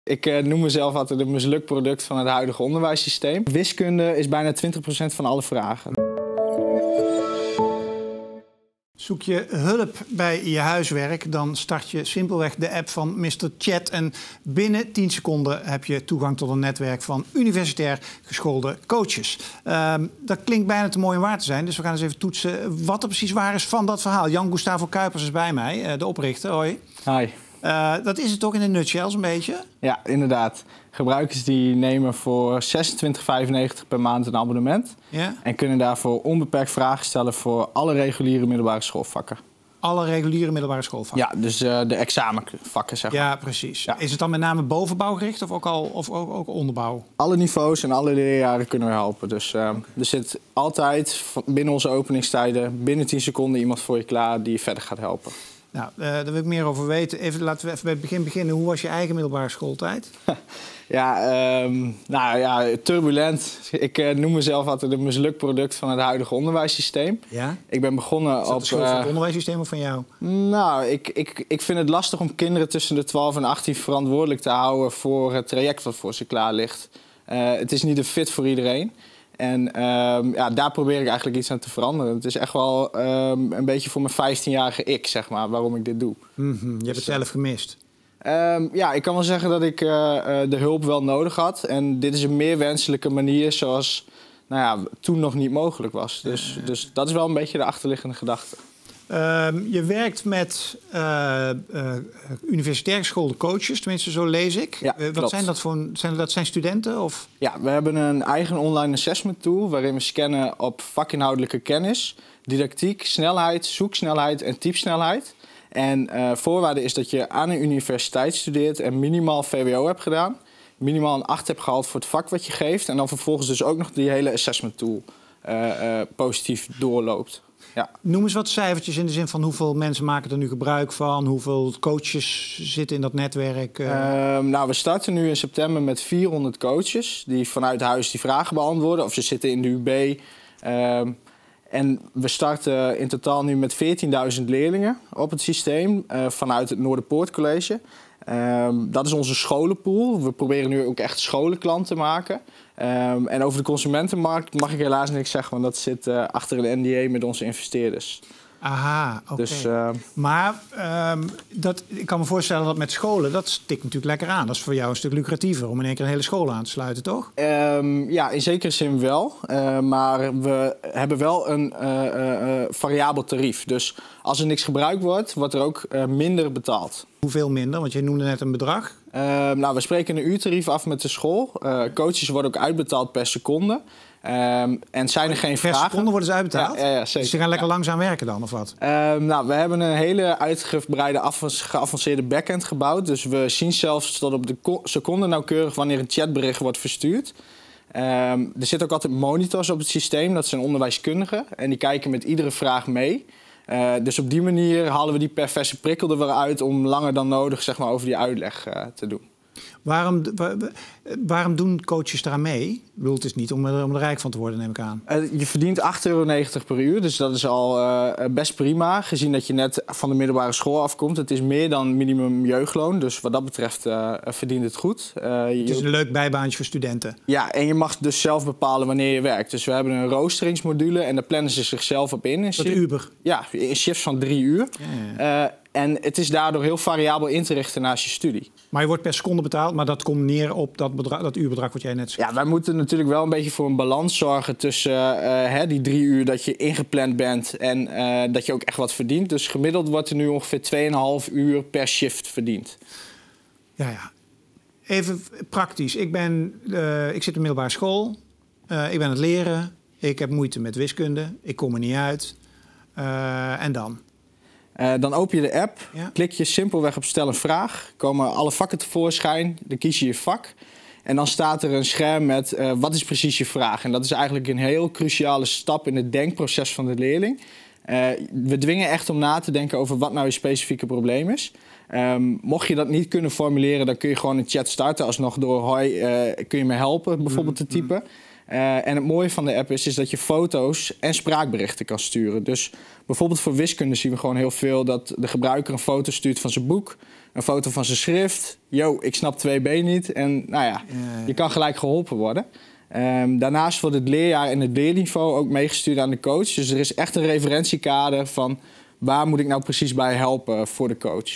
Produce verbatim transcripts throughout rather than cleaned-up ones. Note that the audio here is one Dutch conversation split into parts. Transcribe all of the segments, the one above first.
Ik uh, noem mezelf altijd een mislukt product van het huidige onderwijssysteem. Wiskunde is bijna twintig procent van alle vragen. Zoek je hulp bij je huiswerk, dan start je simpelweg de app van mister Chat. En binnen tien seconden heb je toegang tot een netwerk van universitair geschoolde coaches. Uh, dat klinkt bijna te mooi om waar te zijn, dus we gaan eens even toetsen wat er precies waar is van dat verhaal. Jan Gustavo Kuipers is bij mij, de oprichter. Hoi. Hi. Uh, dat is het toch in een nutshell, zo'n beetje? Ja, inderdaad. Gebruikers die nemen voor zesentwintig vijfennegentig per maand een abonnement. Ja? En kunnen daarvoor onbeperkt vragen stellen voor alle reguliere middelbare schoolvakken. Alle reguliere middelbare schoolvakken? Ja, dus uh, de examenvakken, zeg maar. Ja, precies. Ja. Is het dan met name bovenbouw gericht of ook, al, of ook, ook onderbouw? Alle niveaus en alle leerjaren kunnen we helpen. Dus uh, er zit altijd binnen onze openingstijden, binnen tien seconden iemand voor je klaar die je verder gaat helpen. Nou, uh, daar wil ik meer over weten. Even, laten we even bij het begin beginnen. Hoe was je eigen middelbare schooltijd? Ja, um, nou ja, turbulent. Ik uh, noem mezelf altijd een mislukt product van het huidige onderwijssysteem. Ja? Ik ben begonnen op... Is dat de schuld van het onderwijssysteem of van jou? Nou, ik, ik, ik vind het lastig om kinderen tussen de twaalf en achttien verantwoordelijk te houden voor het traject wat voor ze klaar ligt. Uh, het is niet een fit voor iedereen. En um, ja, daar probeer ik eigenlijk iets aan te veranderen. Het is echt wel um, een beetje voor mijn vijftienjarige ik, zeg maar, waarom ik dit doe. Mm-hmm. Je hebt het zelf gemist? Um, ja, ik kan wel zeggen dat ik uh, uh, de hulp wel nodig had. En dit is een meer wenselijke manier zoals nou ja, toen nog niet mogelijk was. Dus, uh, dus dat is wel een beetje de achterliggende gedachte. Uh, je werkt met uh, uh, universitair geschoolde coaches, tenminste zo lees ik. Ja, uh, wat klopt. zijn dat voor zijn dat zijn studenten? Of? Ja, we hebben een eigen online assessment tool waarin we scannen op vakinhoudelijke kennis, didactiek, snelheid, zoeksnelheid en typesnelheid. En uh, voorwaarde is dat je aan een universiteit studeert en minimaal V W O hebt gedaan. Minimaal een acht hebt gehaald voor het vak wat je geeft. En dan vervolgens dus ook nog die hele assessment tool uh, uh, positief doorloopt. Ja. Noem eens wat cijfertjes in de zin van hoeveel mensen maken er nu gebruik van? Hoeveel coaches zitten in dat netwerk? Uh... Uh, nou, we starten nu in september met vierhonderd coaches die vanuit huis die vragen beantwoorden. Of ze zitten in de U B. Uh, en we starten in totaal nu met veertienduizend leerlingen op het systeem uh, vanuit het Noorderpoort Um, dat is onze scholenpool. We proberen nu ook echt scholenklanten te maken. Um, en over de consumentenmarkt mag ik helaas niks zeggen, want dat zit uh, achter een N D A met onze investeerders. Aha, oké. Okay. Dus, uh, maar um, dat, ik kan me voorstellen dat met scholen, dat stikt natuurlijk lekker aan. Dat is voor jou een stuk lucratiever om in één keer een hele school aan te sluiten, toch? Um, ja, in zekere zin wel. Uh, maar we hebben wel een uh, uh, variabel tarief. Dus als er niks gebruikt wordt, wordt er ook uh, minder betaald. Hoeveel minder? Want je noemde net een bedrag. Uh, nou, we spreken een uurtarief af met de school. Uh, coaches worden ook uitbetaald per seconde. Um, en zijn er geen per vragen... Per seconde worden ze uitbetaald? Ja, ja, ja, zeker. Dus ze gaan lekker ja. langzaam werken dan, of wat? Um, nou, we hebben een hele uitgebreide, geavanceerde backend gebouwd. Dus we zien zelfs tot op de seconde nauwkeurig wanneer een chatbericht wordt verstuurd. Um, er zitten ook altijd monitors op het systeem. Dat zijn onderwijskundigen. En die kijken met iedere vraag mee. Uh, dus op die manier halen we die perverse prikkel er weer uit om langer dan nodig, zeg maar, over die uitleg uh, te doen. Waarom, waar, waarom doen coaches daar mee? Ik bedoel, het is niet om er, om er rijk van te worden, neem ik aan. Uh, je verdient acht euro negentig per uur, dus dat is al uh, best prima. Gezien dat je net van de middelbare school afkomt. Het is meer dan minimum jeugdloon, dus wat dat betreft uh, verdient het goed. Uh, het is een leuk bijbaantje voor studenten. Ja, en je mag dus zelf bepalen wanneer je werkt. Dus we hebben een roosteringsmodule en daar plannen ze zichzelf op in. Dat Uber? Ja, in shifts van drie uur. Ja, ja. Uh, En het is daardoor heel variabel in te richten naast je studie. Maar je wordt per seconde betaald, maar dat komt neer op dat, bedrag, dat uurbedrag wat jij net zei. Ja, wij moeten natuurlijk wel een beetje voor een balans zorgen tussen uh, hè, die drie uur dat je ingepland bent en uh, dat je ook echt wat verdient. Dus gemiddeld wordt er nu ongeveer twee komma vijf uur per shift verdiend. Ja, ja. Even praktisch. Ik, ben, uh, ik zit in middelbare school. Uh, ik ben aan het leren. Ik heb moeite met wiskunde. Ik kom er niet uit. Uh, en dan? Uh, dan open je de app, ja. klik je simpelweg op stel een vraag. Komen alle vakken tevoorschijn, dan kies je je vak. En dan staat er een scherm met uh, wat is precies je vraag. En dat is eigenlijk een heel cruciale stap in het denkproces van de leerling. Uh, we dwingen echt om na te denken over wat nou je specifieke probleem is. Um, mocht je dat niet kunnen formuleren, dan kun je gewoon een chat starten. Alsnog door hoi, uh, kun je me helpen bijvoorbeeld te typen. Uh, en het mooie van de app is, is dat je foto's en spraakberichten kan sturen. Dus bijvoorbeeld voor wiskunde zien we gewoon heel veel dat de gebruiker een foto stuurt van zijn boek. een foto van zijn schrift. Yo, ik snap twee B niet. En nou ja, Ja, ja. je kan gelijk geholpen worden. Um, daarnaast wordt het leerjaar en het leerniveau ook meegestuurd aan de coach. Dus er is echt een referentiekader van waar moet ik nou precies bij helpen voor de coach.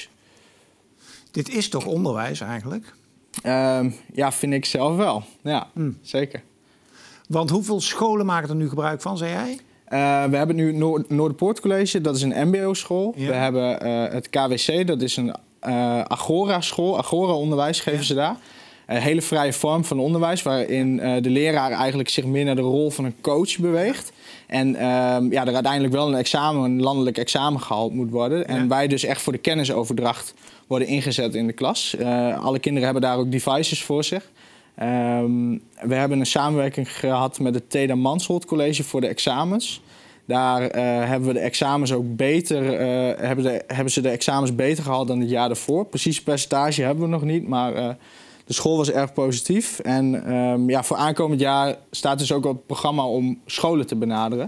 Dit is toch onderwijs eigenlijk? Um, ja, vind ik zelf wel. Ja, Hmm. zeker. Want hoeveel scholen maken er nu gebruik van, zei jij? Uh, we hebben nu Noord Noorderpoort College, dat is een mbo-school. Ja. We hebben uh, het K W C, dat is een uh, Agora-school. Agora-onderwijs geven Ja. ze daar. Een hele vrije vorm van onderwijs, waarin uh, de leraar eigenlijk zich meer naar de rol van een coach beweegt. En uh, ja, er uiteindelijk wel een examen, een landelijk examen gehaald moet worden. En Ja. wij dus echt voor de kennisoverdracht worden ingezet in de klas. Uh, alle kinderen hebben daar ook devices voor zich. Um, we hebben een samenwerking gehad met het Teda Mansholt College voor de examens. Daar uh, hebben we de examens ook beter, uh, hebben, de, hebben ze de examens beter gehaald dan het jaar daarvoor. Precies percentage hebben we nog niet, maar uh, de school was erg positief. En um, ja, voor aankomend jaar staat dus ook op het programma om scholen te benaderen.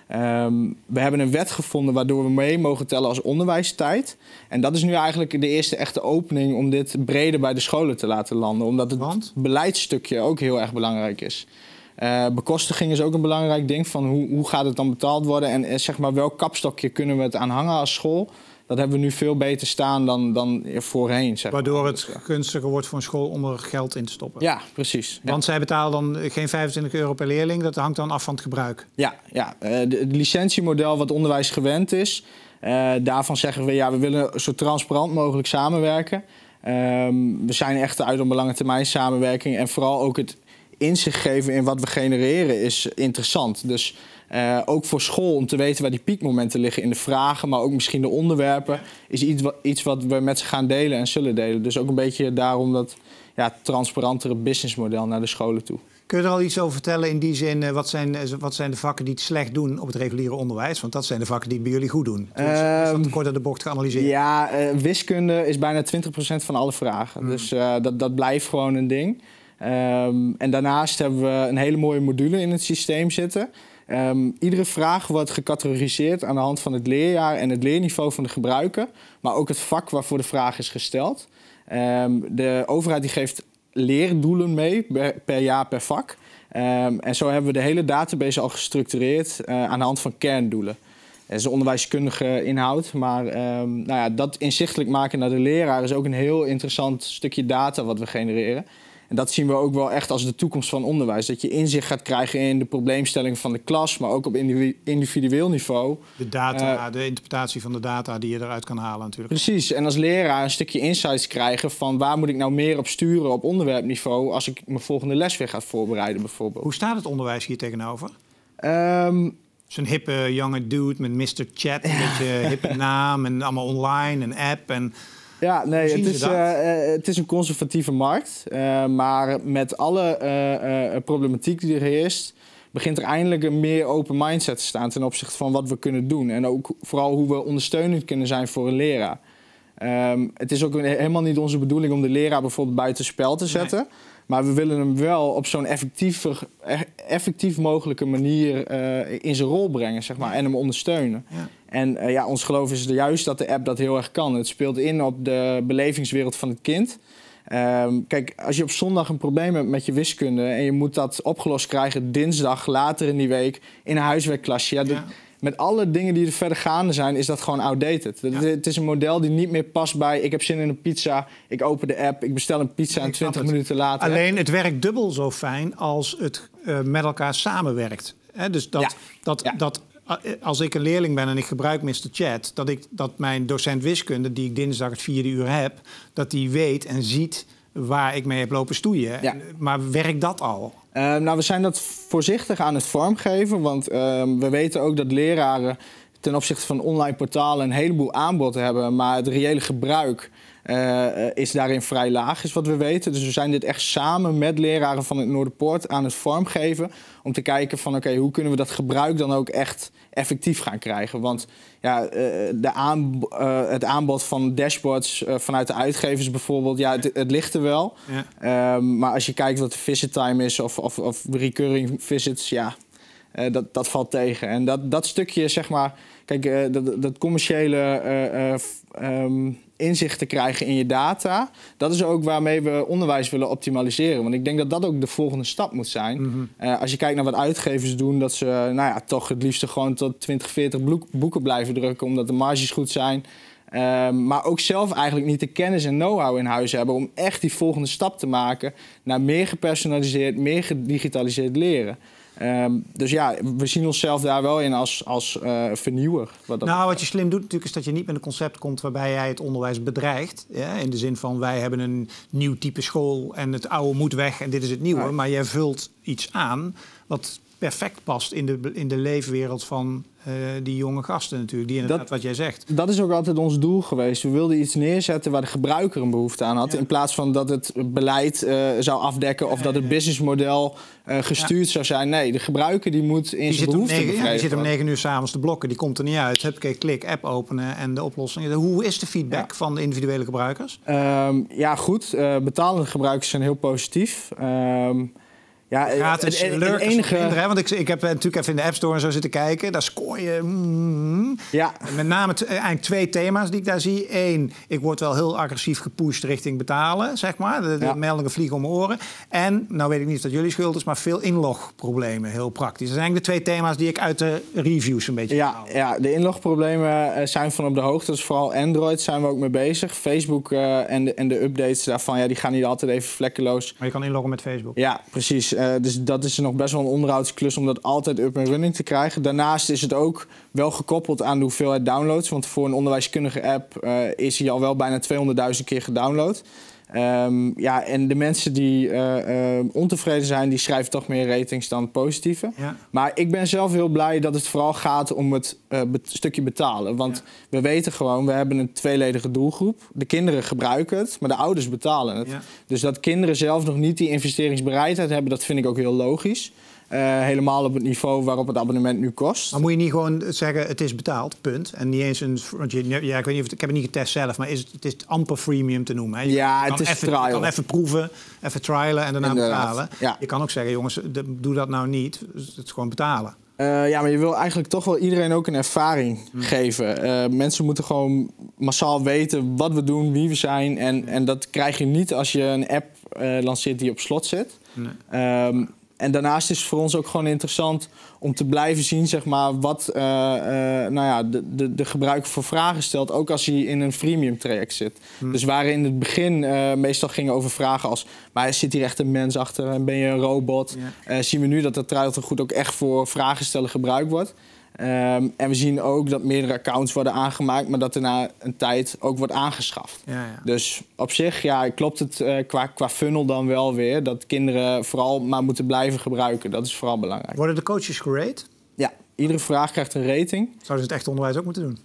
Um, we hebben een wet gevonden waardoor we mee mogen tellen als onderwijstijd. En dat is nu eigenlijk de eerste echte opening om dit breder bij de scholen te laten landen. Omdat het Want? beleidsstukje ook heel erg belangrijk is. Uh, bekostiging is ook een belangrijk ding van hoe, hoe gaat het dan betaald worden. En uh, zeg maar welk kapstokje kunnen we het aan hangen als school. Dat hebben we nu veel beter staan dan, dan voorheen. Zeg Waardoor maar. het gunstiger wordt voor een school om er geld in te stoppen. Ja, precies. Ja. Want zij betalen dan geen vijfentwintig euro per leerling. Dat hangt dan af van het gebruik. Ja, ja. Uh, de, het licentiemodel wat onderwijs gewend is. Uh, daarvan zeggen we, ja, we willen zo transparant mogelijk samenwerken. Um, we zijn echt uit op lange termijn samenwerking. En vooral ook het inzicht geven in wat we genereren is interessant. Dus uh, ook voor school om te weten waar die piekmomenten liggen in de vragen, maar ook misschien de onderwerpen, is iets wat, iets wat we met ze gaan delen en zullen delen. Dus ook een beetje daarom dat ja, transparantere businessmodel naar de scholen toe. Kun je er al iets over vertellen in die zin, wat zijn, wat zijn de vakken die het slecht doen op het reguliere onderwijs? Want dat zijn de vakken die het bij jullie goed doen. Dus, um, is dat te kort aan de bocht geanalyseerd? Ja, uh, wiskunde is bijna twintig procent van alle vragen. Hmm. Dus uh, dat, dat blijft gewoon een ding. Um, en daarnaast hebben we een hele mooie module in het systeem zitten. Um, iedere vraag wordt gecategoriseerd aan de hand van het leerjaar en het leerniveau van de gebruiker. Maar ook het vak waarvoor de vraag is gesteld. Um, de overheid die geeft leerdoelen mee per, per jaar per vak. Um, en zo hebben we de hele database al gestructureerd uh, aan de hand van kerndoelen. Dat is een onderwijskundige inhoud, maar um, nou ja, dat inzichtelijk maken naar de leraar is ook een heel interessant stukje data wat we genereren. En dat zien we ook wel echt als de toekomst van onderwijs. Dat je inzicht gaat krijgen in de probleemstellingen van de klas, maar ook op individueel niveau. De data, uh, de interpretatie van de data die je eruit kan halen natuurlijk. Precies. En als leraar een stukje insights krijgen van waar moet ik nou meer op sturen op onderwerpniveau als ik mijn volgende les weer ga voorbereiden bijvoorbeeld. Hoe staat het onderwijs hier tegenover? Um, Zo'n hippe jonge dude met mister Chat, een beetje hippe naam en allemaal online, een app en... Ja, nee, het is, uh, uh, het is een conservatieve markt. Uh, maar met alle uh, uh, problematiek die er heerst, begint er eindelijk een meer open mindset te staan ten opzichte van wat we kunnen doen. En ook vooral hoe we ondersteunend kunnen zijn voor een leraar. Um, het is ook helemaal niet onze bedoeling om de leraar bijvoorbeeld buiten spel te zetten. Nee. Maar we willen hem wel op zo'n effectief, effectief mogelijke manier uh, in zijn rol brengen, zeg maar, en hem ondersteunen. Ja. En uh, ja, ons geloof is juist dat de app dat heel erg kan. Het speelt in op de belevingswereld van het kind. Um, kijk, als je op zondag een probleem hebt met je wiskunde en je moet dat opgelost krijgen dinsdag, later in die week, in een huiswerkklasje. Ja, de, ja. Met alle dingen die er verder gaande zijn, is dat gewoon outdated. Ja. Het is een model die niet meer past bij, ik heb zin in een pizza, ik open de app, ik bestel een pizza en twintig minuten later. Alleen het werkt dubbel zo fijn als het uh, met elkaar samenwerkt. He, dus dat, ja. dat, ja. dat als ik een leerling ben en ik gebruik mister Chat, dat, ik, dat mijn docent wiskunde, die ik dinsdag het vierde uur heb, dat die weet en ziet waar ik mee heb lopen stoeien. Ja. Maar werkt dat al? Uh, nou, we zijn dat voorzichtig aan het vormgeven. Want uh, we weten ook dat leraren ten opzichte van online portalen een heleboel aanbod hebben. Maar het reële gebruik uh, is daarin vrij laag, is wat we weten. Dus we zijn dit echt samen met leraren van het Noorderpoort aan het vormgeven. Om te kijken van oké, okay, hoe kunnen we dat gebruik dan ook echt effectief gaan krijgen. Want ja, uh, de aan, uh, het aanbod van dashboards uh, vanuit de uitgevers bijvoorbeeld, ja, het, het ligt er wel. Ja. Um, maar als je kijkt wat de visit time is of, of, of recurring visits, ja, uh, dat, dat valt tegen. En dat, dat stukje, zeg maar, kijk, uh, dat, dat commerciële uh, uh, um, inzicht te krijgen in je data. Dat is ook waarmee we onderwijs willen optimaliseren. Want ik denk dat dat ook de volgende stap moet zijn. Mm-hmm. uh, als je kijkt naar wat uitgevers doen, dat ze nou ja, toch het liefst gewoon tot twintig, veertig boeken blijven drukken, omdat de marges goed zijn. Uh, maar ook zelf eigenlijk niet de kennis en know-how in huis hebben om echt die volgende stap te maken naar meer gepersonaliseerd, meer gedigitaliseerd leren. Um, dus ja, we zien onszelf daar wel in als, als uh, vernieuwer. Wat dat nou, wat je slim doet natuurlijk is dat je niet met een concept komt waarbij jij het onderwijs bedreigt. Ja? In de zin van wij hebben een nieuw type school en het oude moet weg en dit is het nieuwe. Ja. Maar jij vult iets aan wat perfect past in de, in de leefwereld van uh, die jonge gasten natuurlijk. Die inderdaad, dat, wat jij zegt. Dat is ook altijd ons doel geweest. We wilden iets neerzetten waar de gebruiker een behoefte aan had. Ja. In plaats van dat het beleid uh, zou afdekken of ja, dat het businessmodel uh, gestuurd ja. zou zijn. Nee, de gebruiker die moet in die zijn behoefte bevredigen. Ja, die zit om negen uur 's avonds te blokken. Die komt er niet uit. Huppakee, klik, app openen en de oplossing. Hoe is de feedback ja. van de individuele gebruikers? Um, ja, goed. Uh, betalende gebruikers zijn heel positief. Um, Ja, gratis het, het, het enige... minder, hè? Want ik, ik heb natuurlijk even in de App Store en zo zitten kijken. Daar scoor je... Mm, ja. Met name t- eigenlijk twee thema's die ik daar zie. Eén, ik word wel heel agressief gepusht richting betalen, zeg maar. De, de ja. meldingen vliegen om mijn oren. En, nou weet ik niet of dat jullie schuld is, maar veel inlogproblemen, heel praktisch. Dat zijn eigenlijk de twee thema's die ik uit de reviews een beetje ja, haal. Ja, de inlogproblemen zijn van op de hoogte. Dus vooral Android zijn we ook mee bezig. Facebook uh, en, de, en de updates daarvan, ja, die gaan niet altijd even vlekkeloos. Maar je kan inloggen met Facebook. Ja, precies. Uh, dus dat is nog best wel een onderhoudsklus om dat altijd up en running te krijgen. Daarnaast is het ook wel gekoppeld aan de hoeveelheid downloads. Want voor een onderwijskundige app uh, is hij al wel bijna tweehonderdduizend keer gedownload. Um, ja, en de mensen die uh, uh, ontevreden zijn, die schrijven toch meer ratings dan positieve. Ja. Maar ik ben zelf heel blij dat het vooral gaat om het uh, be- stukje betalen. Want ja. we weten gewoon, we hebben een tweeledige doelgroep. De kinderen gebruiken het, maar de ouders betalen het. Ja. Dus dat kinderen zelf nog niet die investeringsbereidheid hebben, dat vind ik ook heel logisch. Uh, helemaal op het niveau waarop het abonnement nu kost. Maar moet je niet gewoon zeggen, het is betaald, punt. En niet eens een... Want je, ja, ik weet niet of het, ik heb het niet getest zelf, maar is het, het is amper freemium te noemen. Hè? Je ja, kan het is even, trial. Je kan even proeven, even trialen en daarna Inderdaad. betalen. Ja. Je kan ook zeggen, jongens, de, doe dat nou niet. Het is gewoon betalen. Uh, ja, maar je wil eigenlijk toch wel iedereen ook een ervaring hmm. geven. Uh, mensen moeten gewoon massaal weten wat we doen, wie we zijn. En, en dat krijg je niet als je een app uh, lanceert die op slot zit. Nee. Um, En daarnaast is het voor ons ook gewoon interessant om te blijven zien, zeg maar, wat uh, uh, nou ja, de, de, de gebruiker voor vragen stelt, ook als hij in een freemium traject zit. Hmm. Dus waar in het begin uh, meestal gingen over vragen als, maar zit hier echt een mens achter en ben je een robot? Ja. Uh, zien we nu dat dat trialtegoed ook echt voor vragen stellen gebruikt wordt. Um, en we zien ook dat meerdere accounts worden aangemaakt, maar dat er na een tijd ook wordt aangeschaft. Ja, ja. Dus op zich ja, klopt het uh, qua, qua funnel dan wel weer, dat kinderen vooral maar moeten blijven gebruiken. Dat is vooral belangrijk. Worden de coaches gerate? Ja, iedere vraag krijgt een rating. Zouden ze het echt onderwijs ook moeten doen?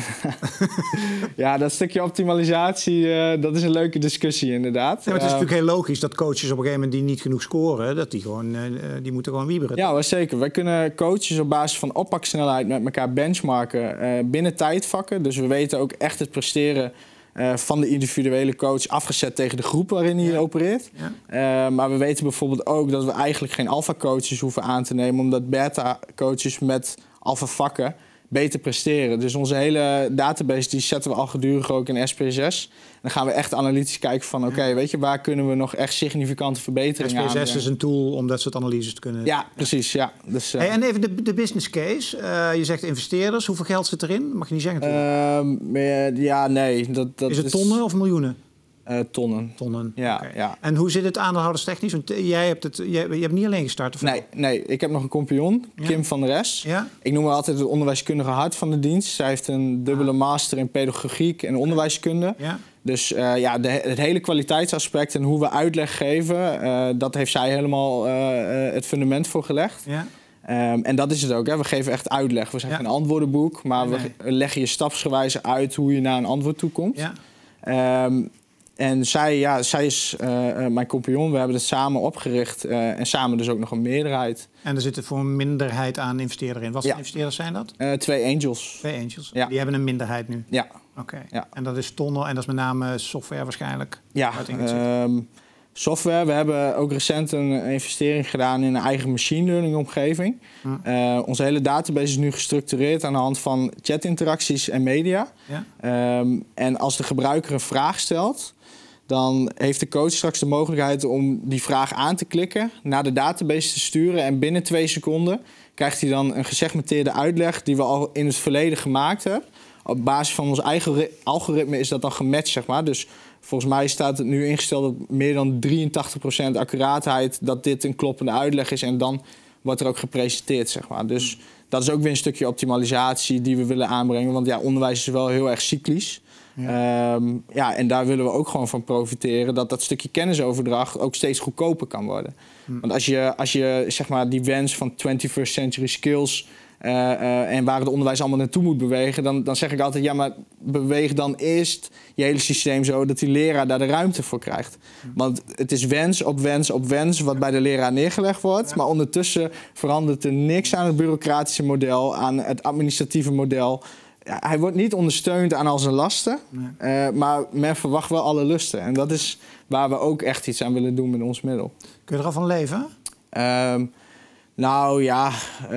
Ja, dat stukje optimalisatie, uh, dat is een leuke discussie inderdaad. Ja, maar het is uh, natuurlijk heel logisch dat coaches op een gegeven moment die niet genoeg scoren, dat die gewoon, uh, die moeten gewoon wieberen. Ja, wel zeker. Wij kunnen coaches op basis van oppaksnelheid met elkaar benchmarken uh, binnen tijdvakken. Dus we weten ook echt het presteren uh, van de individuele coach afgezet tegen de groep waarin hij ja. opereert. Ja. Uh, maar we weten bijvoorbeeld ook dat we eigenlijk geen alpha coaches hoeven aan te nemen, omdat beta coaches met alpha vakken beter presteren. Dus onze hele database die zetten we al gedurig ook in S P S S. En dan gaan we echt analytisch kijken van, oké, okay, weet je, waar kunnen we nog echt significante verbeteringen aan? S P S S is een tool om dat soort analyses te kunnen... Ja, precies, ja. Dus, uh... hey, en even de, de business case. Uh, je zegt investeerders. Hoeveel geld zit erin? Mag je niet zeggen natuurlijk. Uh, ja, nee. Dat, dat is het tonnen is... of miljoenen? Uh, tonnen. Tonnen. Ja, okay. ja. En hoe zit het aandeelhouderstechnisch? Want jij hebt het, jij, je hebt niet alleen gestart? Of nee, nee, ik heb nog een compagnon, ja. Kim van der Es. Ja. Ik noem haar altijd het onderwijskundige hart van de dienst. Zij heeft een dubbele ah. master in pedagogiek en onderwijskunde. Ja. Dus uh, ja, de, het hele kwaliteitsaspect en hoe we uitleg geven, uh, dat heeft zij helemaal uh, uh, het fundament voor gelegd. Ja. Um, en dat is het ook, hè. We geven echt uitleg. We zijn ja. geen antwoordenboek, maar nee. we leggen je stapsgewijze uit hoe je naar een antwoord toe komt. Ja. Um, En zij, ja, zij is uh, uh, mijn compagnon. We hebben het samen opgericht uh, en samen dus ook nog een meerderheid. En er zitten voor een minderheid aan investeerders in. Wat voor ja. investeerders zijn dat? Uh, twee angels. Twee angels. Ja. Die hebben een minderheid nu? Ja. Oké. Okay. Ja. En dat is tonnen en dat is met name software waarschijnlijk? Ja. Um, Software. We hebben ook recent een investering gedaan in een eigen machine learning omgeving. Ja. Uh, onze hele database is nu gestructureerd aan de hand van chatinteracties en media. Ja. Um, en als de gebruiker een vraag stelt, dan heeft de coach straks de mogelijkheid om die vraag aan te klikken, naar de database te sturen en binnen twee seconden krijgt hij dan een gesegmenteerde uitleg die we al in het verleden gemaakt hebben. Op basis van ons eigen algoritme is dat dan gematcht, zeg maar. Dus volgens mij staat het nu ingesteld op meer dan drieëntachtig procent accuraatheid dat dit een kloppende uitleg is en dan wordt er ook gepresenteerd, zeg maar. Dus dat is ook weer een stukje optimalisatie die we willen aanbrengen, want ja, onderwijs is wel heel erg cyclisch. Ja. Um, ja, en daar willen we ook gewoon van profiteren, dat dat stukje kennisoverdracht ook steeds goedkoper kan worden. Hm. Want als je, als je zeg maar die wens van twenty-first century skills uh, uh, en waar het onderwijs allemaal naartoe moet bewegen, dan, dan zeg ik altijd, ja, maar beweeg dan eerst je hele systeem zo dat die leraar daar de ruimte voor krijgt. Hm. Want het is wens op wens op wens wat bij de leraar neergelegd wordt, ja. Maar ondertussen verandert er niks aan het bureaucratische model, aan het administratieve model. Ja, hij wordt niet ondersteund aan al zijn lasten, nee. uh, maar men verwacht wel alle lusten. En dat is waar we ook echt iets aan willen doen met ons middel. Kun je er al van leven? Um, nou ja,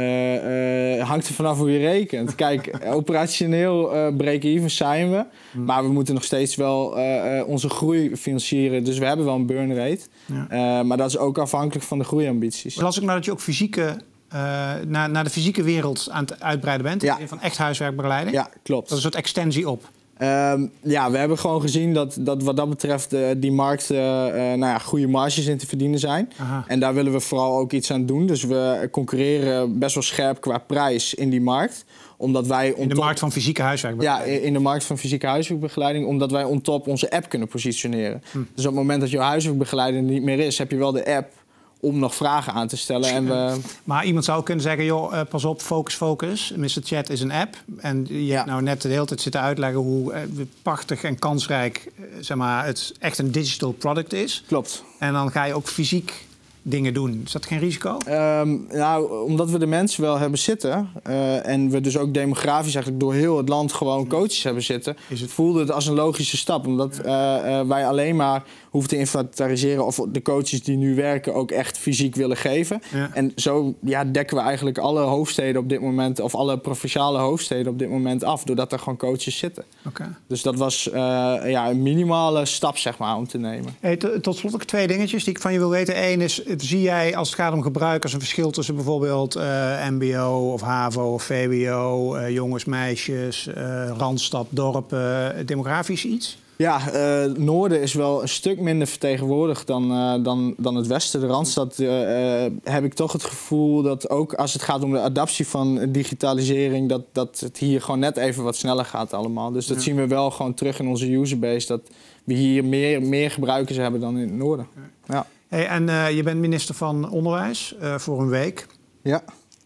uh, uh, hangt er vanaf hoe je rekent. Kijk, operationeel uh, break-even zijn we, hmm. maar we moeten nog steeds wel uh, uh, onze groei financieren. Dus we hebben wel een burn rate, ja. uh, maar dat is ook afhankelijk van de groeiambities. Las ik nou dat je ook fysieke... Uh, naar, naar de fysieke wereld aan het uitbreiden bent. Ja. Van echt huiswerkbegeleiding. Ja, klopt. Dat is een soort extensie op. Um, ja, we hebben gewoon gezien dat, dat wat dat betreft uh, die markt uh, uh, nou ja, goede marges in te verdienen zijn. Aha. En daar willen we vooral ook iets aan doen. Dus we concurreren best wel scherp qua prijs in die markt. Omdat wij in de markt van fysieke huiswerkbegeleiding? Ja, in de markt van fysieke huiswerkbegeleiding. Omdat wij on top onze app kunnen positioneren. Hm. Dus op het moment dat je huiswerkbegeleider niet meer is, heb je wel de app om nog vragen aan te stellen. En we... Maar iemand zou kunnen zeggen, joh, uh, pas op, focus, focus. mister Chat is een app. En je ja. hebt nou net de hele tijd zitten uitleggen hoe uh, prachtig en kansrijk uh, zeg maar, het echt een digital product is. Klopt. En dan ga je ook fysiek dingen doen. Is dat geen risico? Um, nou, omdat we de mensen wel hebben zitten uh, en we dus ook demografisch eigenlijk door heel het land gewoon coaches hebben zitten, is het... voelde het als een logische stap. Omdat uh, uh, wij alleen maar hoeven te inventariseren of de coaches die nu werken ook echt fysiek willen geven. Ja. En zo ja, dekken we eigenlijk alle hoofdsteden op dit moment, of alle provinciale hoofdsteden op dit moment af, doordat er gewoon coaches zitten. Okay. Dus dat was uh, ja, een minimale stap, zeg maar, om te nemen. Hey, tot slot ook twee dingetjes die ik van je wil weten. Eén is, zie jij als het gaat om gebruikers een verschil tussen bijvoorbeeld uh, M B O of HAVO of V W O, uh, jongens, meisjes, uh, Randstad, dorpen, uh, demografisch iets? Ja, uh, Noorden is wel een stuk minder vertegenwoordigd dan, uh, dan, dan het Westen. De Randstad uh, uh, heb ik toch het gevoel dat ook als het gaat om de adaptie van digitalisering, dat, dat het hier gewoon net even wat sneller gaat allemaal. Dus dat ja. zien we wel gewoon terug in onze userbase, dat we hier meer, meer gebruikers hebben dan in het Noorden. Ja. Ja. Hey, en uh, je bent minister van Onderwijs uh, voor een week. Ja.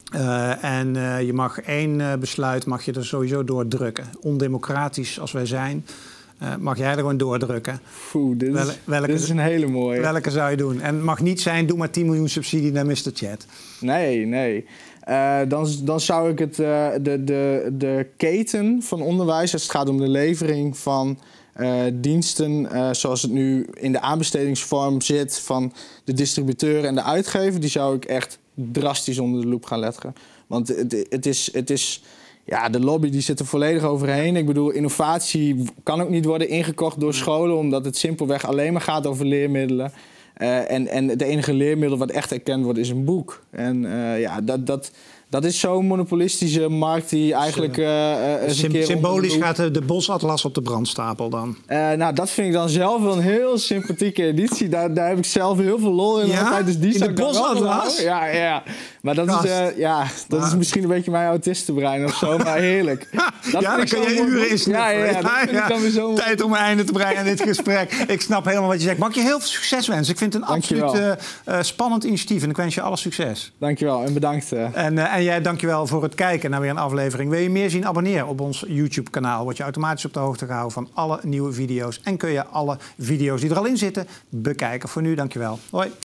Uh, en uh, je mag één uh, besluit mag je er sowieso doordrukken. Ondemocratisch als wij zijn, Uh, mag jij er gewoon doordrukken? Oeh, dit, Wel, welke, dit is een hele mooie. Welke zou je doen? En het mag niet zijn, doe maar tien miljoen subsidie naar mister Chat. Nee, nee. Uh, dan, dan zou ik het, uh, de, de, de keten van onderwijs, als het gaat om de levering van uh, diensten, uh, zoals het nu in de aanbestedingsvorm zit van de distributeur en de uitgever, die zou ik echt drastisch onder de loep gaan letten. Want het, het is... Het is Ja, de lobby die zit er volledig overheen. Ik bedoel, innovatie kan ook niet worden ingekocht door scholen, omdat het simpelweg alleen maar gaat over leermiddelen. Uh, en, en het enige leermiddel wat echt erkend wordt is een boek. En uh, ja, dat, dat, dat is zo'n monopolistische markt die eigenlijk uh, uh, Sym een keer symbolisch gaat de, de bosatlas op de brandstapel dan? Uh, nou, dat vind ik dan zelf wel een heel sympathieke editie. Daar, daar heb ik zelf heel veel lol in. Ja? Dus die in de bosatlas? Ja, ja. Maar dat, is, uh, ja, dat maar. is misschien een beetje mijn autistenbrein of zo, maar heerlijk. Dat ja, dan kun je uren in ja, ja, ja, dat ja, vind ik dan weer zo... Tijd om een einde te breien aan dit gesprek. Ik snap helemaal wat je zegt. Mag ik je heel veel succes wensen? Ik vind het een Dankjewel. absoluut uh, spannend initiatief en ik wens je alle succes. Dankjewel en bedankt. Uh. En, uh, en jij dankjewel voor het kijken naar weer een aflevering. Wil je meer zien? Abonneer op ons YouTube-kanaal. Word je automatisch op de hoogte gehouden van alle nieuwe video's. En kun je alle video's die er al in zitten bekijken. Voor nu, dankjewel. Hoi.